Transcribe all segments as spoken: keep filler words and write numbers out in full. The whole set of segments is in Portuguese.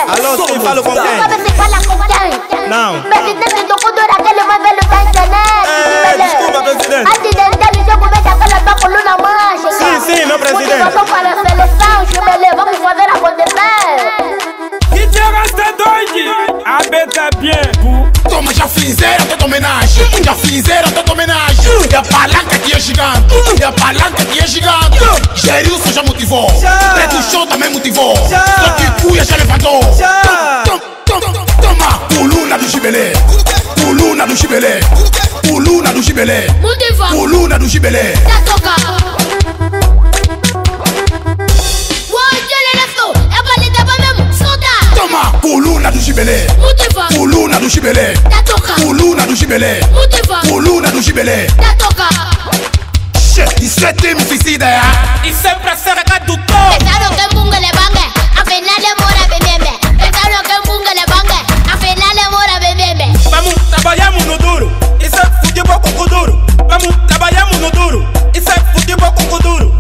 Alô, sim, falo com quem? Sabe se fala com quem? Não. Presidente do Kudura, aquele mais velho da internet. É, desculpa, presidente. Acidente, ele jogo mete aquela da coluna mágica. Sim, sim, meu presidente. Motivação para a seleção, Chibele, vamos fazer acontecer. Que dia está doido? A B tá bien. Toma, já fizeram toda homenagem. Já fizeram toda homenagem. E a palanca que é gigante. E a palanca que é gigante. Gerilson já motivou. Preto Show também motivou. Só que Cuia já levantou. Toma, toma, toma. Coluna do Chibele. Coluna do Chibele. Coluna do Chibele. Motivou. Coluna do Chibele. Já toca. Uou, geração. É pra lidar pra mesmo. Solta. Toma, coluna do Chibele. Motivou. Coluna do Chibele. Já toca. Coluna do Chibele. Motivou. Coluna do Chibele. Já toca. Isso é time suicida, é? Isso é pra ser redutor. Pensaram que bunga le bangue, afinal demora bebê. Pensaram que bunga le bangue, afinal demora bebê. Vamos, trabalhamos no duro. Isso é futebol com Kuduro. Vamos, trabalhamos no duro. Isso é futebol com Kuduro.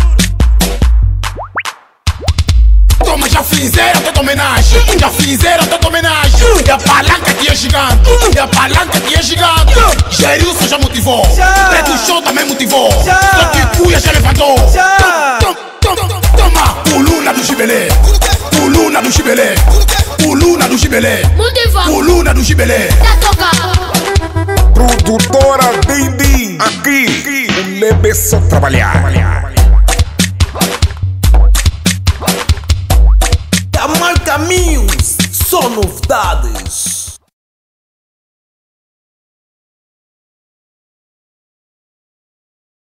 Toma, já fizeram toda homenagem. Já fizeram toda homenagem. E a palanca que é gigante. E a palanca que é gigante. Gerilson já motivou. Preto Show também motivou. Só que Cuia já levantou. Toma, toma, toma. Coluna do Chibele. Coluna do Chibele. Coluna do Chibele. Motivou. Coluna do Chibele. Já toca. Produtora Dindi. Aqui, o Lebe só trabalhar. A marca Mills, só novidades.